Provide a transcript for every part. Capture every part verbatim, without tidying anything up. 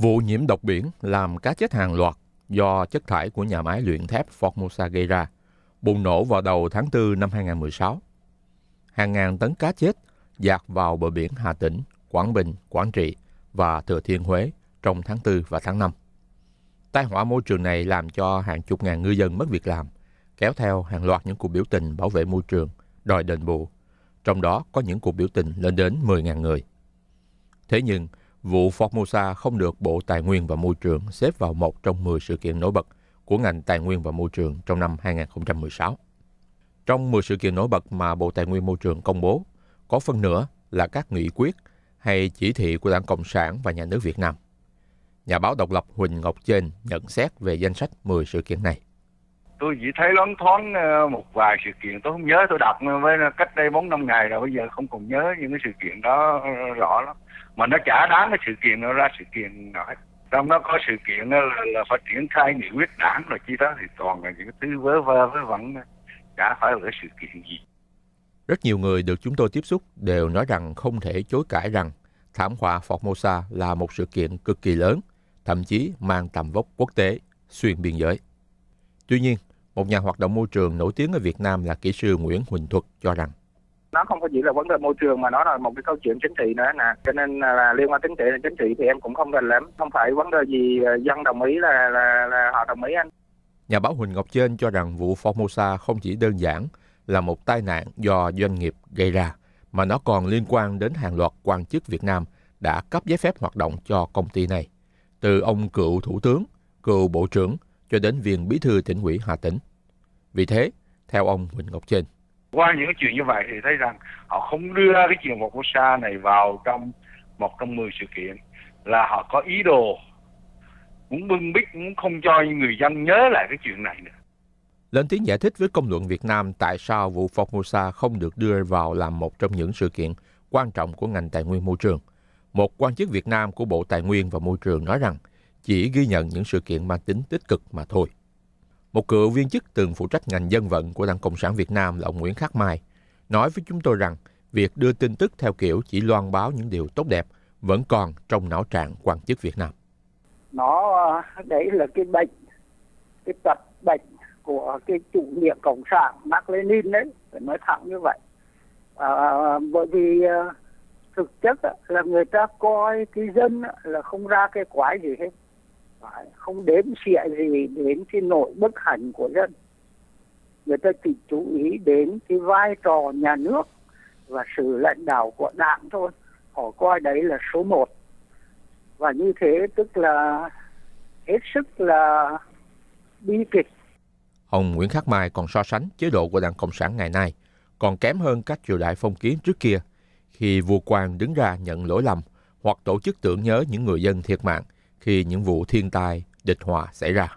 Vụ nhiễm độc biển làm cá chết hàng loạt do chất thải của nhà máy luyện thép Formosa gây ra bùng nổ vào đầu tháng tư năm hai nghìn không trăm mười sáu. Hàng ngàn tấn cá chết dạt vào bờ biển Hà Tĩnh, Quảng Bình, Quảng Trị và Thừa Thiên Huế trong tháng tư và tháng năm. Tai họa môi trường này làm cho hàng chục ngàn ngư dân mất việc làm, kéo theo hàng loạt những cuộc biểu tình bảo vệ môi trường, đòi đền bù. Trong đó có những cuộc biểu tình lên đến mười nghìn người. Thế nhưng, vụ Formosa không được Bộ Tài nguyên và Môi trường xếp vào một trong mười sự kiện nổi bật của ngành Tài nguyên và Môi trường trong năm hai nghìn không trăm mười sáu. Trong mười sự kiện nổi bật mà Bộ Tài nguyên Môi trường công bố, có phân nửa là các nghị quyết hay chỉ thị của Đảng Cộng sản và Nhà nước Việt Nam. Nhà báo độc lập Huỳnh Ngọc Chênh nhận xét về danh sách mười sự kiện này. Tôi chỉ thấy loáng thoáng một vài sự kiện, tôi không nhớ, tôi đọc với cách đây bốn năm ngày rồi, bây giờ không còn nhớ những cái sự kiện đó rõ lắm. Mà nó chả đáng cái sự kiện nó ra sự kiện nào hết. Trong đó có sự kiện là, là phải triển khai nghị quyết đảng rồi chi đó thì toàn là những cái thứ vớ vơ vớ vẩn, chả phải là cái sự kiện gì. Rất nhiều người được chúng tôi tiếp xúc đều nói rằng không thể chối cãi rằng thảm họa Formosa là một sự kiện cực kỳ lớn, thậm chí mang tầm vóc quốc tế, xuyên biên giới. Tuy nhiên, một nhà hoạt động môi trường nổi tiếng ở Việt Nam là kỹ sư Nguyễn Huỳnh Thuật cho rằng nó không có chỉ là vấn đề môi trường mà nó là một cái câu chuyện chính trị nữa nè, cho nên là liên quan chính trị chính trị thì em cũng không rành lắm, không phải vấn đề gì dân đồng ý là là, là họ đồng ý anh. Nhà báo Huỳnh Ngọc Chênh cho rằng vụ Formosa không chỉ đơn giản là một tai nạn do doanh nghiệp gây ra, mà nó còn liên quan đến hàng loạt quan chức Việt Nam đã cấp giấy phép hoạt động cho công ty này, từ ông cựu thủ tướng, cựu bộ trưởng cho đến viên bí thư tỉnh ủy Hà Tĩnh. Vì thế, theo ông Huỳnh Ngọc Chênh, qua những cái chuyện như vậy thì thấy rằng họ không đưa cái chuyện Formosa này vào trong một trong mười sự kiện, là họ có ý đồ muốn bưng bít, muốn không cho người dân nhớ lại cái chuyện này nữa. Lên tiếng giải thích với công luận Việt Nam tại sao vụ Formosa không được đưa vào làm một trong những sự kiện quan trọng của ngành tài nguyên môi trường, một quan chức Việt Nam của Bộ Tài nguyên và Môi trường nói rằng chỉ ghi nhận những sự kiện mang tính tích cực mà thôi. Một cựu viên chức từng phụ trách ngành dân vận của Đảng Cộng sản Việt Nam là ông Nguyễn Khắc Mai nói với chúng tôi rằng việc đưa tin tức theo kiểu chỉ loan báo những điều tốt đẹp vẫn còn trong não trạng quan chức Việt Nam. Nó đấy là cái bệnh, cái tật bệnh của cái chủ nghĩa cộng sản Mác Lênin đấy, phải nói thẳng như vậy. À, bởi vì thực chất là người ta coi cái dân là không ra cái quái gì hết, không đếm xỉa gì đến cái nội bất hạnh của dân. Người ta chỉ chú ý đến cái vai trò nhà nước và sự lãnh đạo của đảng thôi. Họ coi đấy là số một. Và như thế tức là hết sức là bi kịch. Ông Nguyễn Khắc Mai còn so sánh chế độ của Đảng Cộng sản ngày nay còn kém hơn các triều đại phong kiến trước kia, khi vua quan đứng ra nhận lỗi lầm hoặc tổ chức tưởng nhớ những người dân thiệt mạng khi những vụ thiên tai, địch họa xảy ra.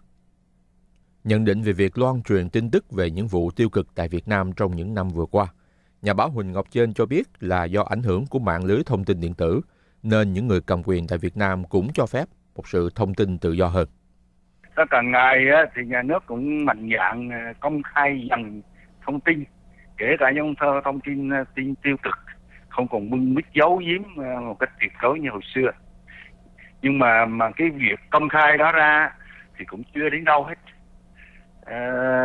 Nhận định về việc loan truyền tin tức về những vụ tiêu cực tại Việt Nam trong những năm vừa qua, nhà báo Huỳnh Ngọc Chênh cho biết là do ảnh hưởng của mạng lưới thông tin điện tử, nên những người cầm quyền tại Việt Nam cũng cho phép một sự thông tin tự do hơn. Càng ngày thì nhà nước cũng mạnh dạn công khai dần thông tin, kể cả những thông tin tin tiêu cực, không còn bưng bít giấu giếm một cách tuyệt đối như hồi xưa. Nhưng mà mà cái việc công khai đó ra thì cũng chưa đến đâu hết, à,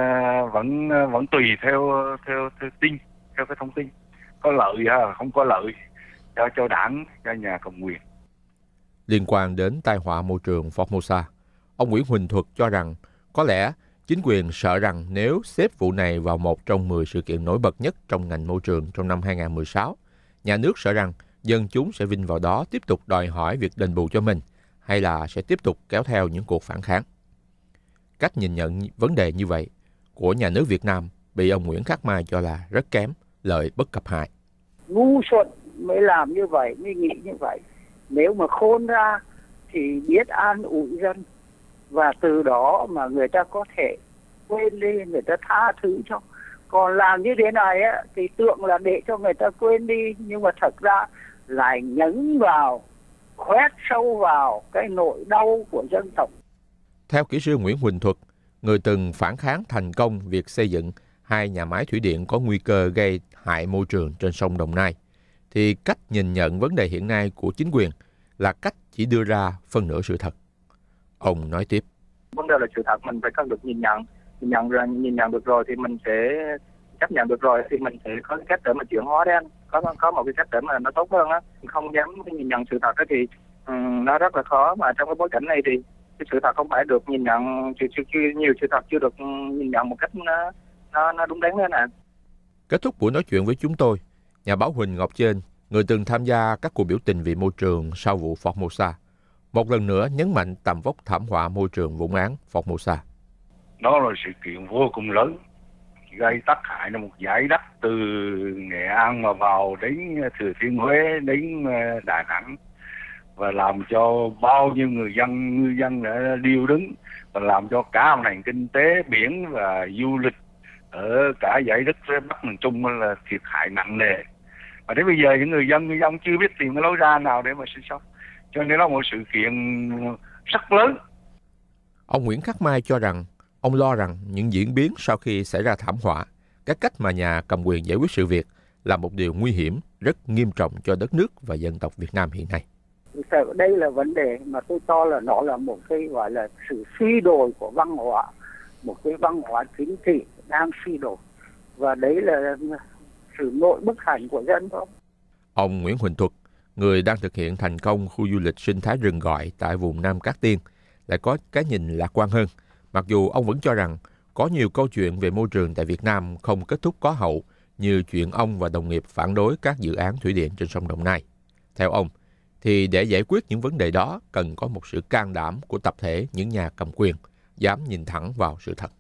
vẫn vẫn tùy theo theo theo tin, theo cái thông tin, có lợi hay không có lợi cho cho đảng, cho nhà cầm quyền. Liên quan đến tai họa môi trường Formosa, ông Nguyễn Huỳnh Thuật cho rằng có lẽ chính quyền sợ rằng nếu xếp vụ này vào một trong mười sự kiện nổi bật nhất trong ngành môi trường trong năm hai nghìn không trăm mười sáu, nhà nước sợ rằng dân chúng sẽ vin vào đó tiếp tục đòi hỏi việc đền bù cho mình, hay là sẽ tiếp tục kéo theo những cuộc phản kháng. Cách nhìn nhận vấn đề như vậy của nhà nước Việt Nam bị ông Nguyễn Khắc Mai cho là rất kém, lợi bất cập hại. Ngu xuẩn mới làm như vậy, mới nghĩ như vậy. Nếu mà khôn ra thì biết an ủi dân, và từ đó mà người ta có thể quên đi, người ta tha thứ cho. Còn làm như thế này á, thì tưởng là để cho người ta quên đi, nhưng mà thật ra lại nhấn vào, khoét sâu vào cái nỗi đau của dân tộc. Theo kỹ sư Nguyễn Huỳnh Thuật, người từng phản kháng thành công việc xây dựng hai nhà máy thủy điện có nguy cơ gây hại môi trường trên sông Đồng Nai, thì cách nhìn nhận vấn đề hiện nay của chính quyền là cách chỉ đưa ra phân nửa sự thật. Ông nói tiếp. Vấn đề là sự thật mình phải có được nhìn nhận, nhìn nhận rồi, nhìn nhận được rồi thì mình sẽ chấp nhận được rồi thì mình sẽ có cái cách để mà chuyển hóa đấy anh. Có có một cái cách để mà nó tốt hơn á. Không dám nhìn nhận sự thật đó thì um, nó rất là khó, mà trong cái bối cảnh này thì cái sự thật không phải được nhìn nhận, chưa, chưa, nhiều sự thật chưa được nhìn nhận một cách nó nó, nó đúng đắn nữa nè. Kết thúc buổi nói chuyện với chúng tôi, nhà báo Huỳnh Ngọc Trên, người từng tham gia các cuộc biểu tình vì môi trường sau vụ Formosa, một lần nữa nhấn mạnh tầm vóc thảm họa môi trường vụ án Formosa. Đó là sự kiện vô cùng lớn, gây tác hại là một dải đất từ Nghệ An mà vào đến Thừa Thiên Huế, đến Đà Nẵng, và làm cho bao nhiêu người dân, ngư dân đã điêu đứng, và làm cho cả một nền kinh tế biển và du lịch ở cả dãy đất phía Bắc miền Trung là thiệt hại nặng nề. Và đến bây giờ những người dân, ngư dân chưa biết tìm cái lối ra nào để mà sinh sống. Cho nên đó là một sự kiện rất lớn. Ông Nguyễn Khắc Mai cho rằng, ông lo rằng những diễn biến sau khi xảy ra thảm họa, cái cách mà nhà cầm quyền giải quyết sự việc là một điều nguy hiểm, rất nghiêm trọng cho đất nước và dân tộc Việt Nam hiện nay. Đây là vấn đề mà tôi cho là nó là một cái gọi là sự suy đồi của văn hóa, một cái văn hóa chính trị đang suy đồi, và đấy là sự nội bức hạnh của dân thôi. Ông Nguyễn Huỳnh Thuật, người đang thực hiện thành công khu du lịch sinh thái rừng gọi tại vùng Nam Cát Tiên, lại có cái nhìn lạc quan hơn, mặc dù ông vẫn cho rằng có nhiều câu chuyện về môi trường tại Việt Nam không kết thúc có hậu, như chuyện ông và đồng nghiệp phản đối các dự án thủy điện trên sông Đồng Nai. Theo ông, thì để giải quyết những vấn đề đó cần có một sự can đảm của tập thể những nhà cầm quyền, dám nhìn thẳng vào sự thật.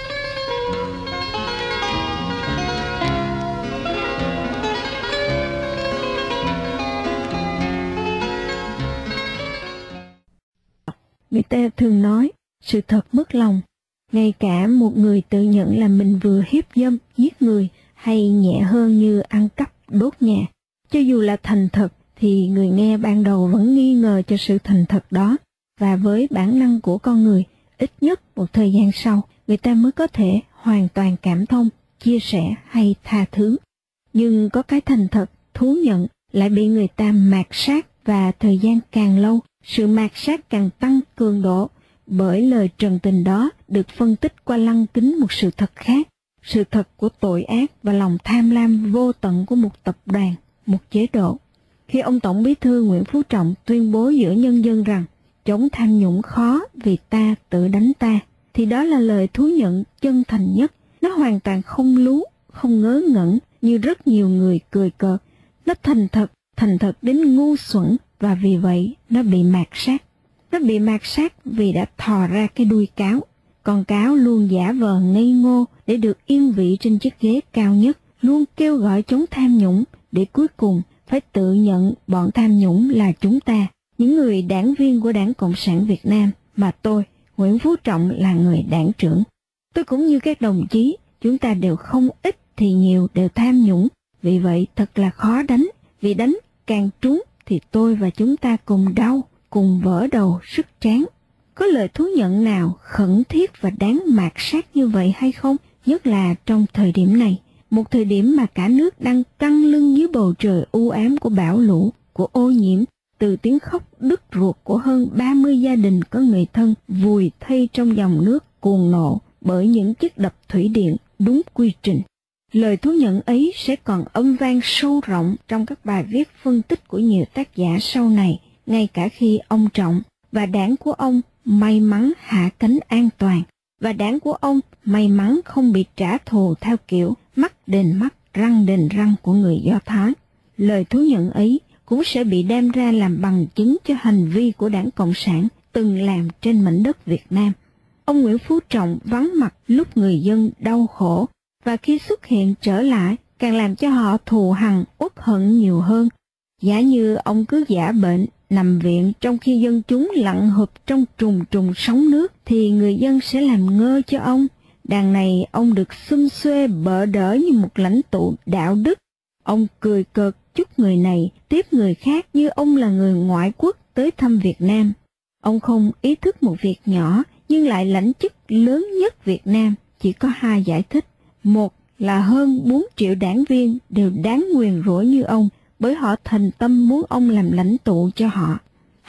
Người ta thường nói, sự thật mất lòng. Ngay cả một người tự nhận là mình vừa hiếp dâm, giết người, hay nhẹ hơn như ăn cắp, đốt nhà, cho dù là thành thật, thì người nghe ban đầu vẫn nghi ngờ cho sự thành thật đó. Và với bản năng của con người, ít nhất một thời gian sau, người ta mới có thể hoàn toàn cảm thông, chia sẻ hay tha thứ. Nhưng có cái thành thật, thú nhận lại bị người ta mạt sát, và thời gian càng lâu, sự mạt sát càng tăng cường độ, bởi lời trần tình đó được phân tích qua lăng kính một sự thật khác, sự thật của tội ác và lòng tham lam vô tận của một tập đoàn, một chế độ. Khi ông Tổng Bí thư Nguyễn Phú Trọng tuyên bố giữa nhân dân rằng chống tham nhũng khó vì ta tự đánh ta, thì đó là lời thú nhận chân thành nhất. Nó hoàn toàn không lú, không ngớ ngẩn như rất nhiều người cười cợt. Nó thành thật, thành thật đến ngu xuẩn, và vì vậy nó bị mạt sát. Nó bị mạt sát vì đã thò ra cái đuôi cáo. Con cáo luôn giả vờ ngây ngô để được yên vị trên chiếc ghế cao nhất, luôn kêu gọi chống tham nhũng, để cuối cùng phải tự nhận bọn tham nhũng là chúng ta, những người đảng viên của Đảng Cộng sản Việt Nam, mà tôi, Nguyễn Phú Trọng, là người đảng trưởng. Tôi cũng như các đồng chí, chúng ta đều không ít thì nhiều đều tham nhũng, vì vậy thật là khó đánh, vì đánh càng trúng thì tôi và chúng ta cùng đau, cùng vỡ đầu sức tráng. Có lời thú nhận nào khẩn thiết và đáng mạt sát như vậy hay không? Nhất là trong thời điểm này, một thời điểm mà cả nước đang căng lưng dưới bầu trời u ám của bão lũ, của ô nhiễm, từ tiếng khóc đứt ruột của hơn ba mươi gia đình có người thân vùi thây trong dòng nước cuồng nộ bởi những chiếc đập thủy điện đúng quy trình. Lời thú nhận ấy sẽ còn âm vang sâu rộng trong các bài viết phân tích của nhiều tác giả sau này, ngay cả khi ông Trọng và đảng của ông may mắn hạ cánh an toàn, và đảng của ông may mắn không bị trả thù theo kiểu mắt đền mắt, răng đền răng của người Do Thái. Lời thú nhận ấy cũng sẽ bị đem ra làm bằng chứng cho hành vi của Đảng Cộng sản từng làm trên mảnh đất Việt Nam. Ông Nguyễn Phú Trọng vắng mặt lúc người dân đau khổ, và khi xuất hiện trở lại càng làm cho họ thù hằn uất hận nhiều hơn. Giả như ông cứ giả bệnh nằm viện trong khi dân chúng lặn hụp trong trùng trùng sóng nước, thì người dân sẽ làm ngơ cho ông. Đằng này ông được xum xuê bợ đỡ như một lãnh tụ đạo đức. Ông cười cợt chúc người này tiếp người khác như ông là người ngoại quốc tới thăm Việt Nam. Ông không ý thức một việc nhỏ nhưng lại lãnh chức lớn nhất Việt Nam. Chỉ có hai giải thích. Một là hơn bốn triệu đảng viên đều đáng nguyền rủa như ông, bởi họ thành tâm muốn ông làm lãnh tụ cho họ.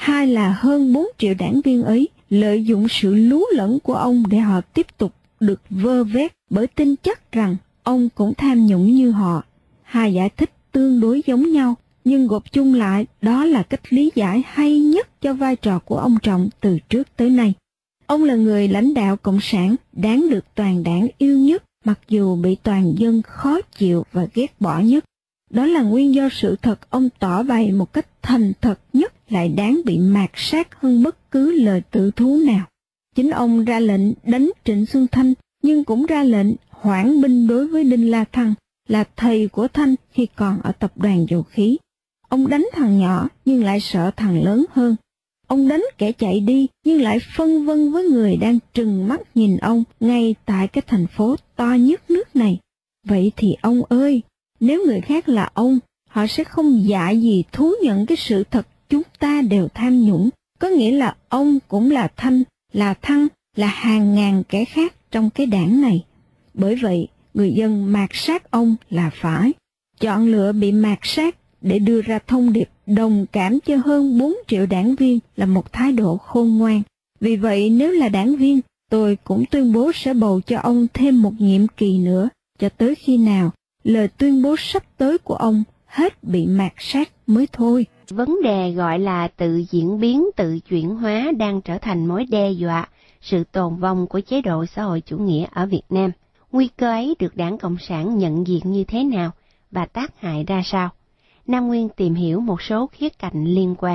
hai là hơn bốn triệu đảng viên ấy lợi dụng sự lú lẫn của ông để họ tiếp tục được vơ vét bởi tin chắc rằng ông cũng tham nhũng như họ. Hai giải thích tương đối giống nhau, nhưng gộp chung lại đó là cách lý giải hay nhất cho vai trò của ông Trọng từ trước tới nay. Ông là người lãnh đạo cộng sản đáng được toàn đảng yêu nhất, mặc dù bị toàn dân khó chịu và ghét bỏ nhất. Đó là nguyên do sự thật ông tỏ bày một cách thành thật nhất lại đáng bị mạt sát hơn bất cứ lời tự thú nào. Chính ông ra lệnh đánh Trịnh Xuân Thanh, nhưng cũng ra lệnh hoãn binh đối với Đinh La Thăng, là thầy của Thanh khi còn ở tập đoàn dầu khí. Ông đánh thằng nhỏ nhưng lại sợ thằng lớn hơn. Ông đánh kẻ chạy đi nhưng lại phân vân với người đang trừng mắt nhìn ông ngay tại cái thành phố to nhất nước này. Vậy thì ông ơi, nếu người khác là ông, họ sẽ không dại gì thú nhận cái sự thật chúng ta đều tham nhũng. Có nghĩa là ông cũng là Thanh, là Thăng, là hàng ngàn kẻ khác trong cái đảng này. Bởi vậy, người dân mạt sát ông là phải. Chọn lựa bị mạt sát để đưa ra thông điệp đồng cảm cho hơn bốn triệu đảng viên là một thái độ khôn ngoan. Vì vậy, nếu là đảng viên, tôi cũng tuyên bố sẽ bầu cho ông thêm một nhiệm kỳ nữa, cho tới khi nào lời tuyên bố sắp tới của ông hết bị mạt sát mới thôi. Vấn đề gọi là tự diễn biến, tự chuyển hóa đang trở thành mối đe dọa sự tồn vong của chế độ xã hội chủ nghĩa ở Việt Nam. Nguy cơ ấy được Đảng Cộng sản nhận diện như thế nào và tác hại ra sao? Nam Nguyên tìm hiểu một số khía cạnh liên quan.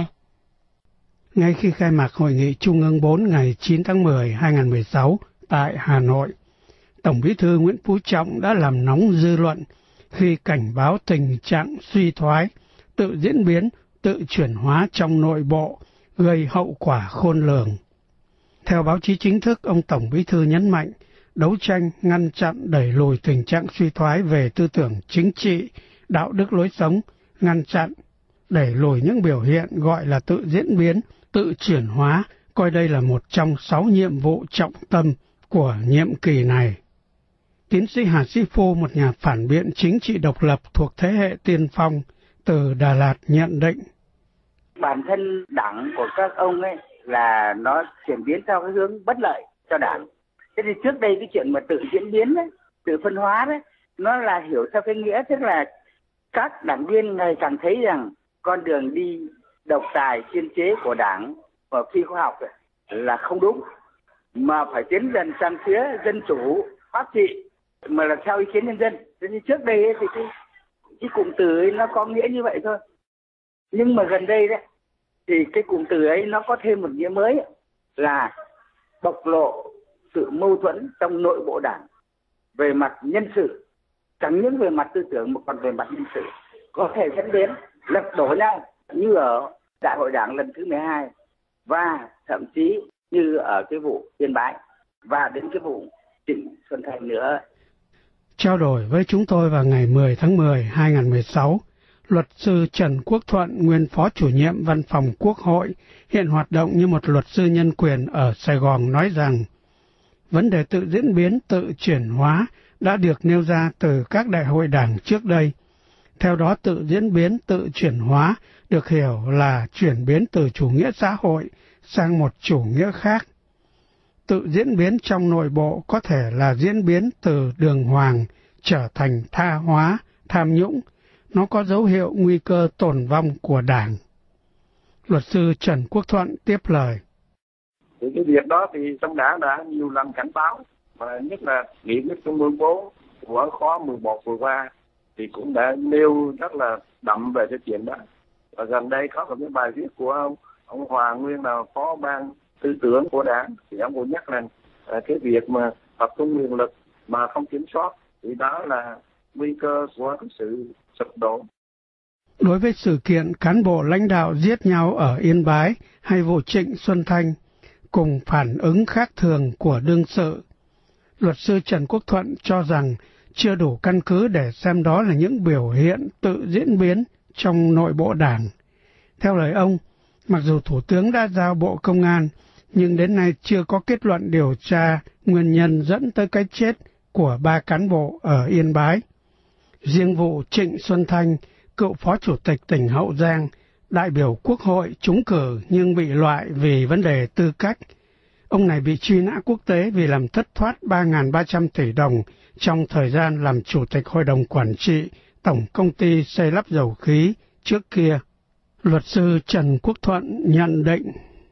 Ngay khi khai mạc Hội nghị Trung ương bốn ngày chín tháng mười năm hai nghìn không trăm mười sáu tại Hà Nội, Tổng Bí thư Nguyễn Phú Trọng đã làm nóng dư luận khi cảnh báo tình trạng suy thoái, tự diễn biến, tự chuyển hóa trong nội bộ, gây hậu quả khôn lường. Theo báo chí chính thức, ông Tổng Bí thư nhấn mạnh, đấu tranh, ngăn chặn, đẩy lùi tình trạng suy thoái về tư tưởng chính trị, đạo đức lối sống, ngăn chặn, đẩy lùi những biểu hiện gọi là tự diễn biến, tự chuyển hóa, coi đây là một trong sáu nhiệm vụ trọng tâm của nhiệm kỳ này. Tiến sĩ Hà Sĩ Phô, một nhà phản biện chính trị độc lập thuộc thế hệ tiên phong từ Đà Lạt nhận định. Bản thân đảng của các ông ấy là nó chuyển biến theo cái hướng bất lợi cho đảng. Thế thì trước đây cái chuyện mà tự diễn biến đấy, tự phân hóa đấy, nó là hiểu theo cái nghĩa tức là các đảng viên ngày càng thấy rằng con đường đi độc tài chuyên chế của đảng và phi khoa học là không đúng, mà phải tiến dần sang phía dân chủ, pháp trị, mà là theo ý kiến nhân dân. Thế thì trước đây ấy, thì cái, cái cụm từ ấy nó có nghĩa như vậy thôi. Nhưng mà gần đây đấy, thì cái cụm từ ấy nó có thêm một nghĩa mới là bộc lộ sự mâu thuẫn trong nội bộ đảng về mặt nhân sự, chẳng những về mặt tư tưởng mà còn về mặt nhân sự, có thể dẫn đến lật đổ nhau như ở đại hội đảng lần thứ mười hai và thậm chí như ở cái vụ Yên Bái và đến cái vụ Trịnh Xuân Thanh nữa. Trao đổi với chúng tôi vào ngày mười tháng mười năm hai nghìn không trăm mười sáu, luật sư Trần Quốc Thuận, nguyên phó chủ nhiệm Văn phòng Quốc hội, hiện hoạt động như một luật sư nhân quyền ở Sài Gòn, nói rằng vấn đề tự diễn biến, tự chuyển hóa đã được nêu ra từ các đại hội đảng trước đây. Theo đó, tự diễn biến, tự chuyển hóa được hiểu là chuyển biến từ chủ nghĩa xã hội sang một chủ nghĩa khác. Tự diễn biến trong nội bộ có thể là diễn biến từ đường hoàng trở thành tha hóa, tham nhũng. Nó có dấu hiệu nguy cơ tồn vong của đảng. Luật sư Trần Quốc Thuận tiếp lời. Thì cái việc đó thì trong đảng đã nhiều lần cảnh báo, và nhất là nghị quyết Trung ương bốn của khóa mười một vừa qua thì cũng đã nêu rất là đậm về cái chuyện đó. Và gần đây có một cái bài viết của ông, ông Hòa Nguyên là phó ban tư tưởng của đảng, thì ông cũng nhắc rằng à, cái việc mà tập trung nguồn lực mà không kiểm soát thì đó là nguy cơ của sự sụp đổ. Đối với sự kiện cán bộ lãnh đạo giết nhau ở Yên Bái hay vụ Trịnh Xuân Thanh cùng phản ứng khác thường của đương sự, luật sư Trần Quốc Thuận cho rằng chưa đủ căn cứ để xem đó là những biểu hiện tự diễn biến trong nội bộ đảng. Theo lời ông, mặc dù Thủ tướng đã giao Bộ Công an, nhưng đến nay chưa có kết luận điều tra nguyên nhân dẫn tới cái chết của ba cán bộ ở Yên Bái. Riêng vụ Trịnh Xuân Thanh, cựu Phó Chủ tịch tỉnh Hậu Giang, đại biểu Quốc hội trúng cử nhưng bị loại vì vấn đề tư cách. Ông này bị truy nã quốc tế vì làm thất thoát ba nghìn ba trăm tỷ đồng trong thời gian làm Chủ tịch Hội đồng Quản trị Tổng Công ty Xây lắp Dầu khí trước kia. Luật sư Trần Quốc Thuận nhận định.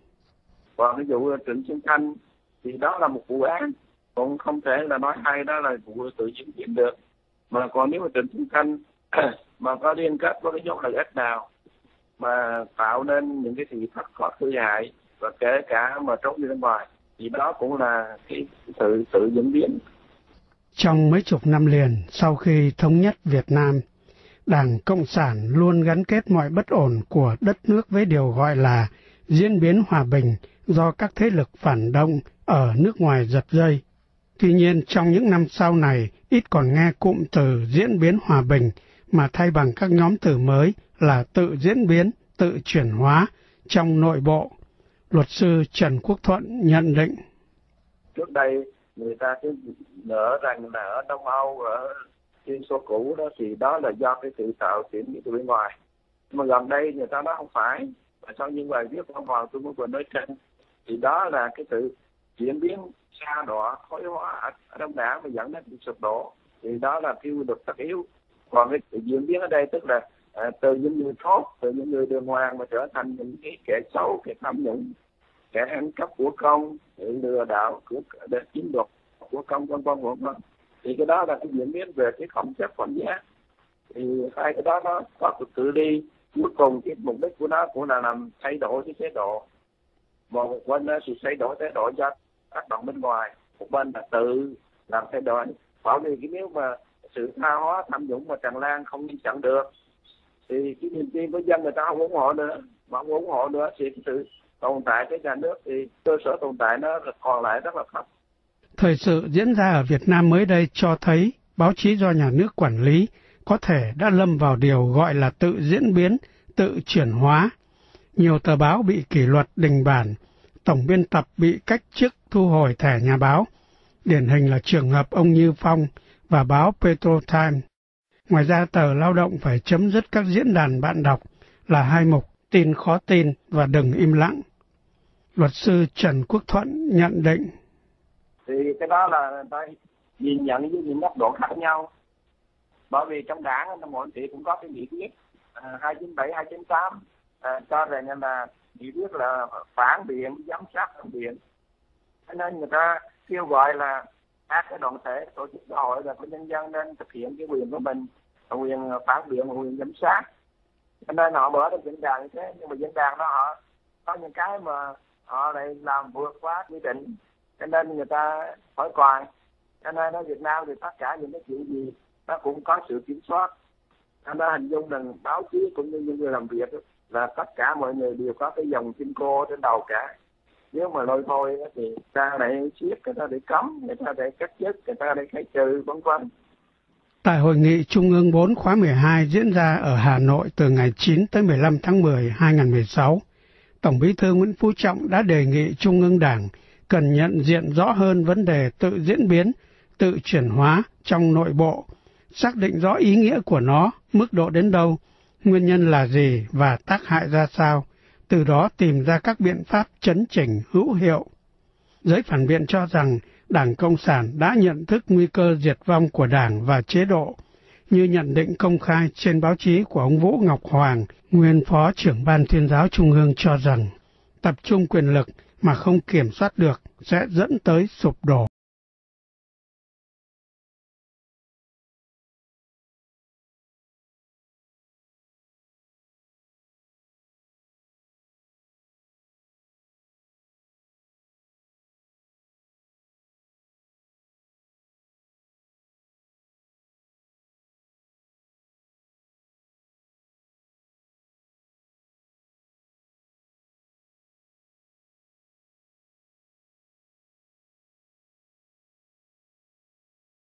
Còn ví dụ Trịnh Xuân Thanh thì đó là một vụ án, cũng không thể là nói hay đó là vụ tự diễn biến được. Mà còn nếu mà Trịnh Xuân Thanh mà có liên kết với cái nhóm lợi ích nào mà tạo nên những cái thị thất có hư hại và kể cả mà trốn đi bên ngoài thì đó cũng là cái sự tự diễn biến. Trong mấy chục năm liền sau khi thống nhất Việt Nam, Đảng Cộng sản luôn gắn kết mọi bất ổn của đất nước với điều gọi là diễn biến hòa bình do các thế lực phản động ở nước ngoài giật dây. Tuy nhiên, trong những năm sau này, ít còn nghe cụm từ diễn biến hòa bình mà thay bằng các nhóm từ mới là tự diễn biến, tự chuyển hóa trong nội bộ. Luật sư Trần Quốc Thuận nhận định. Trước đây, người ta cứ nở rằng là ở Đông Âu, ở Liên Xô cũ đó thì đó là do cái tự tạo chuyển từ bên ngoài. Mà gần đây người ta nói không phải. Và sau những bài viết của Hoàng tôi vừa nói trên thì đó là cái sự diễn biến xa đọa, khối hóa ở Đông Đá mà dẫn đến sự sụp đổ. Thì đó là cái quy luật tất yếu. Còn cái sự diễn biến ở đây tức là à, từ những người tốt, từ những người đường hoàng mà trở thành những cái kẻ xấu, kẻ tham nhũng, kẻ ăn cắp của công, lừa đảo, của để chiếm đoạt của công, vân vân vân vân. Thì cái đó là cái diễn biến về cái không chấp phẩm giá. Thì hai cái đó nó có sự tự đi. Cuối cùng cái mục đích của nó cũng là làm thay đổi cái chế độ. Một bên thì thay đổi chế độ do tác động bên ngoài, một bên là tự làm thay đổi. Bởi vì cái nếu mà sự tha hóa, tham nhũng và tràn lan không ngăn chặn được thì cái niềm tin của dân người ta không ủng hộ nữa, mà không ủng hộ nữa thì cái sự tồn tại cái nhà nước thì cơ sở tồn tại nó còn lại rất là thấp. Thời sự diễn ra ở Việt Nam mới đây cho thấy báo chí do nhà nước quản lý có thể đã lâm vào điều gọi là tự diễn biến, tự chuyển hóa. Nhiều tờ báo bị kỷ luật đình bản, tổng biên tập bị cách chức thu hồi thẻ nhà báo. Điển hình là trường hợp ông Như Phong và báo Petro Times. Ngoài ra tờ Lao động phải chấm dứt các diễn đàn bạn đọc là hai mục tin khó tin và đừng im lặng. Luật sư Trần Quốc Thuận nhận định. Thì cái đó là ta nhìn nhận với những góc độ khác nhau. Bởi vì trong đảng mọi chị cũng có cái nghị quyết à, hai chín bảy, hai chín tám à, cho rằng là nghị quyết là phản biện, giám sát phản biện. Cho nên người ta kêu gọi là các cái đoàn thể, tổ chức xã hội và của nhân dân nên thực hiện cái quyền của mình, quyền phản biện, quyền giám sát. Cho nên họ mở ra diễn đàn như thế, nhưng mà diễn đàn đó họ có những cái mà họ lại làm vượt quá quy định, cho nên người ta hỏi còn. Cho nên ở Việt Nam thì tất cả những cái chuyện gì nó cũng có sự kiểm soát. Cho nên hình dung rằng báo chí cũng như những người làm việc là tất cả mọi người đều có cái dòng chim cô trên đầu cả. Nếu mà lôi thôi thì người ta lại siết, người ta để cấm, người ta để cắt chức, người ta để khai trừ, vân vân. Tại Hội nghị Trung ương bốn khóa mười hai diễn ra ở Hà Nội từ ngày chín tới mười lăm tháng mười hai nghìn không trăm mười sáu, Tổng Bí thư Nguyễn Phú Trọng đã đề nghị Trung ương Đảng cần nhận diện rõ hơn vấn đề tự diễn biến, tự chuyển hóa trong nội bộ, xác định rõ ý nghĩa của nó, mức độ đến đâu, nguyên nhân là gì và tác hại ra sao, từ đó tìm ra các biện pháp chấn chỉnh hữu hiệu. Giới phản biện cho rằng Đảng Cộng sản đã nhận thức nguy cơ diệt vong của Đảng và chế độ, như nhận định công khai trên báo chí của ông Vũ Ngọc Hoàng, nguyên Phó trưởng Ban Tuyên giáo Trung ương cho rằng tập trung quyền lực mà không kiểm soát được sẽ dẫn tới sụp đổ.